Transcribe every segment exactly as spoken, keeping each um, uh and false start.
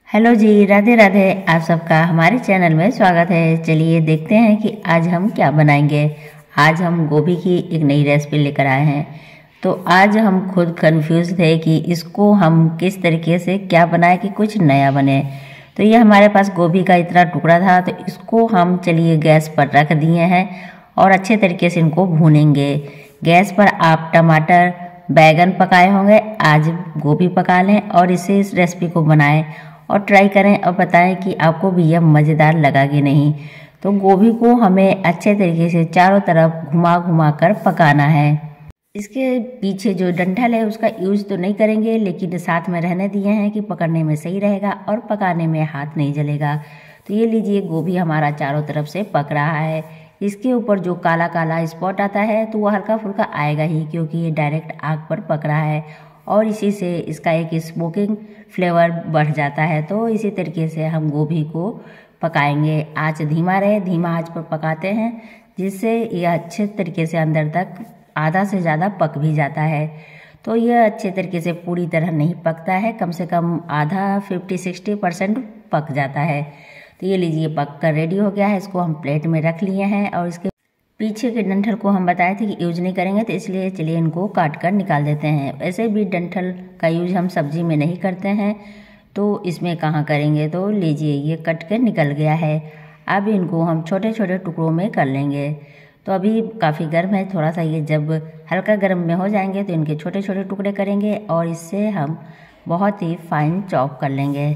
Hello जी, राधे राधे। आप सबका हमारे चैनल में स्वागत है। चलिए देखते हैं कि आज हम क्या बनाएंगे। आज हम गोभी की एक नई रेसिपी लेकर आए हैं। तो आज हम खुद कंफ्यूज थे कि इसको हम किस तरीके से क्या बनाए कि कुछ नया बने। तो ये हमारे पास गोभी का इतना टुकड़ा था, तो इसको हम चलिए गैस पर रख दिए हैं और अच्छे तरीके से इनको भूनेंगे। गैस पर आप टमाटर बैगन पकाए होंगे, आज गोभी पका लें और इसे इस रेसिपी को बनाएं और ट्राई करें और बताएं कि आपको भी यह मज़ेदार लगा कि नहीं। तो गोभी को हमें अच्छे तरीके से चारों तरफ घुमा घुमा कर पकाना है। इसके पीछे जो डंठल है उसका यूज तो नहीं करेंगे, लेकिन साथ में रहने दिए हैं कि पकड़ने में सही रहेगा और पकाने में हाथ नहीं जलेगा। तो ये लीजिए, गोभी हमारा चारों तरफ से पक रहा है। इसके ऊपर जो काला काला स्पॉट आता है तो वो हल्का फुल्का आएगा ही, क्योंकि ये डायरेक्ट आग पर पक रहा है और इसी से इसका एक स्मोकिंग फ्लेवर बढ़ जाता है। तो इसी तरीके से हम गोभी को पकाएंगे। आँच धीमा रहे, धीमा आँच पर पकाते हैं, जिससे यह अच्छे तरीके से अंदर तक आधा से ज़्यादा पक भी जाता है। तो यह अच्छे तरीके से पूरी तरह नहीं पकता है, कम से कम आधा फिफ्टी सिक्सटी परसेंट पक जाता है। तो ये लीजिए, पक कर रेडी हो गया है। इसको हम प्लेट में रख लिए हैं और इसके पीछे के डंठल को हम बताए थे कि यूज नहीं करेंगे, तो इसलिए चलिए इनको काट कर निकाल देते हैं। वैसे भी डंठल का यूज हम सब्जी में नहीं करते हैं, तो इसमें कहाँ करेंगे। तो लीजिए, ये कट कर निकल गया है। अब इनको हम छोटे छोटे टुकड़ों में कर लेंगे। तो अभी काफ़ी गर्म है, थोड़ा सा ये जब हल्का गर्म में हो जाएंगे तो इनके छोटे छोटे टुकड़े करेंगे और इससे हम बहुत ही फाइन चॉप कर लेंगे।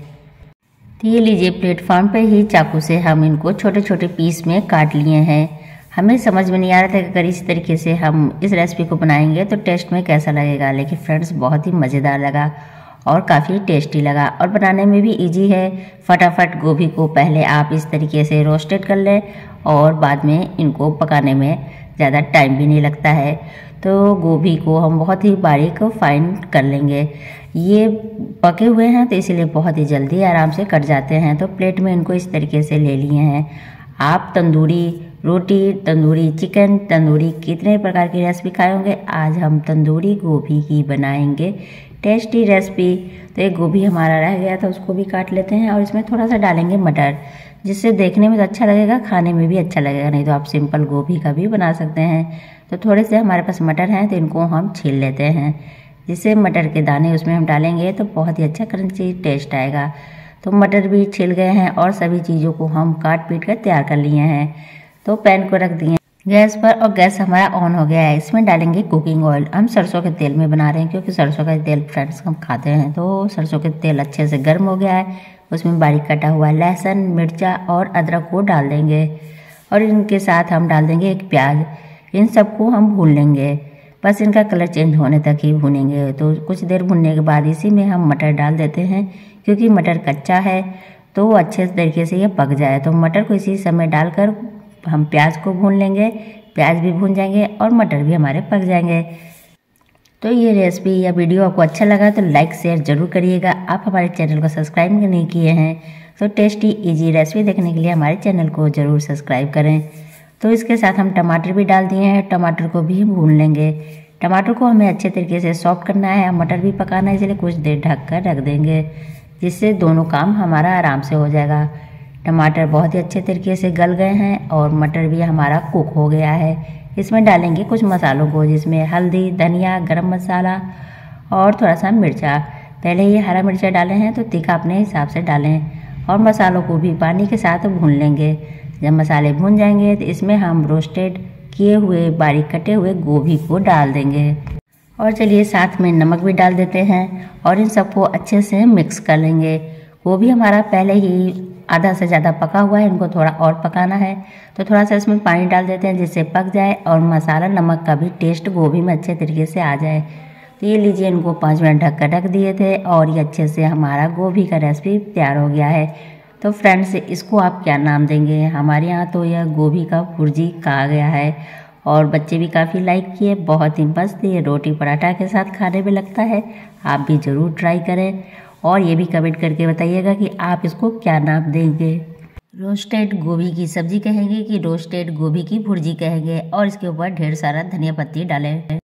तो ये लीजिए, प्लेटफॉर्म पे ही चाकू से हम इनको छोटे छोटे पीस में काट लिए हैं। हमें समझ में नहीं आ रहा था कि अगर इस तरीके से हम इस रेसिपी को बनाएंगे तो टेस्ट में कैसा लगेगा, लेकिन फ्रेंड्स बहुत ही मज़ेदार लगा और काफ़ी टेस्टी लगा और बनाने में भी इजी है। फटाफट गोभी को पहले आप इस तरीके से रोस्टेड कर लें और बाद में इनको पकाने में ज़्यादा टाइम भी नहीं लगता है। तो गोभी को हम बहुत ही बारीक फाइन कर लेंगे। ये पके हुए हैं तो इसीलिए बहुत ही जल्दी आराम से कट जाते हैं। तो प्लेट में इनको इस तरीके से ले लिए हैं। आप तंदूरी रोटी, तंदूरी चिकन, तंदूरी कितने प्रकार की रेसिपी खाए होंगे, आज हम तंदूरी गोभी की बनाएंगे टेस्टी रेसिपी। तो एक गोभी हमारा रह गया था, उसको भी काट लेते हैं और इसमें थोड़ा सा डालेंगे मटर, जिससे देखने में तो अच्छा लगेगा, खाने में भी अच्छा लगेगा। नहीं तो आप सिंपल गोभी का भी बना सकते हैं। तो थोड़े से हमारे पास मटर हैं तो इनको हम छील लेते हैं, जिससे मटर के दाने उसमें हम डालेंगे तो बहुत ही अच्छा क्रंची टेस्ट आएगा। तो मटर भी छिल गए हैं और सभी चीज़ों को हम काट पीट कर तैयार कर लिए हैं। तो पैन को रख दिए गैस पर और गैस हमारा ऑन हो गया है। इसमें डालेंगे कुकिंग ऑयल। हम सरसों के तेल में बना रहे हैं, क्योंकि सरसों का तेल फ्रेंड्स हम खाते हैं। तो सरसों के तेल अच्छे से गर्म हो गया है। उसमें बारीक कटा हुआ लहसुन, मिर्चा और अदरक को डाल देंगे और इनके साथ हम डाल देंगे एक प्याज। इन सबको हम भून लेंगे, बस इनका कलर चेंज होने तक ही भूनेंगे। तो कुछ देर भूनने के बाद इसी में हम मटर डाल देते हैं, क्योंकि मटर कच्चा है तो अच्छे तरीके से ये पक जाए। तो मटर को इसी समय डालकर हम प्याज को भून लेंगे। प्याज भी भून जाएंगे और मटर भी हमारे पक जाएंगे। तो ये रेसिपी या वीडियो आपको अच्छा लगा तो लाइक शेयर जरूर करिएगा। आप हमारे चैनल को सब्सक्राइब नहीं किए हैं तो टेस्टी इजी रेसिपी देखने के लिए हमारे चैनल को ज़रूर सब्सक्राइब करें। तो इसके साथ हम टमाटर भी डाल दिए हैं, टमाटर को भी भून लेंगे। टमाटर को हमें अच्छे तरीके से सॉफ्ट करना है, मटर भी पकाना है, इसलिए कुछ देर ढक कर रख देंगे, जिससे दोनों काम हमारा आराम से हो जाएगा। टमाटर बहुत ही अच्छे तरीके से गल गए हैं और मटर भी हमारा कुक हो गया है। इसमें डालेंगे कुछ मसालों को, जिसमें हल्दी, धनिया, गरम मसाला और थोड़ा सा मिर्चा। पहले ये हरा मिर्चा डाले हैं तो तीखा अपने हिसाब से डालें और मसालों को भी पानी के साथ भून लेंगे। जब मसाले भून जाएंगे तो इसमें हम रोस्टेड किए हुए बारीक कटे हुए गोभी को डाल देंगे और चलिए साथ में नमक भी डाल देते हैं और इन सबको अच्छे से मिक्स कर लेंगे। गोभी हमारा पहले ही आधा से ज़्यादा पका हुआ है, इनको थोड़ा और पकाना है। तो थोड़ा सा इसमें पानी डाल देते हैं, जिससे पक जाए और मसाला नमक का भी टेस्ट गोभी में अच्छे तरीके से आ जाए। तो ये लीजिए, इनको पाँच मिनट ढक कर रख दिए थे और ये अच्छे से हमारा गोभी का रेसिपी तैयार हो गया है। तो फ्रेंड्स, इसको आप क्या नाम देंगे? हमारे यहाँ तो यह गोभी का भुर्जी कहा गया है और बच्चे भी काफ़ी लाइक किए। बहुत ही मस्त, ये रोटी पराठा के साथ खाने में लगता है। आप भी ज़रूर ट्राई करें और ये भी कमेंट करके बताइएगा कि आप इसको क्या नाम देंगे। रोस्टेड गोभी की सब्जी कहेंगे कि रोस्टेड गोभी की भुर्जी कहेंगे, और इसके ऊपर ढेर सारा धनिया पत्ती डालें।